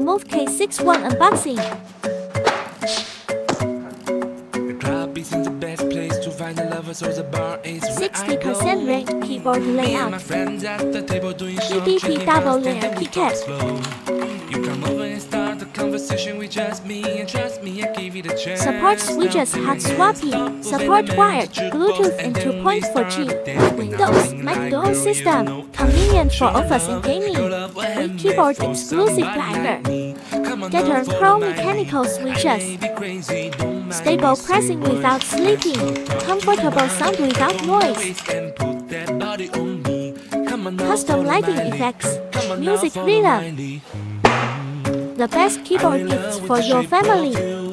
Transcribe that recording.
Kemove K61 unboxing. The club isn't the best place to find a lover, so the bar is where I go. 60% ranked keyboard layout. My friends at the table doing EDP double layer keycaps. You come over and start the conversation with just me, and trust me, I give it a chance. Support switches hot-swapping. Support wired, Bluetooth and 2.4G. Windows, Mac dual system. Convenient for office and gaming. With keyboard exclusive driver. Getter Pro mechanical switches. Stable pressing without sleeping. Comfortable sound without noise. Custom lighting effects. Music rhythm. The best keyboard gifts for your family.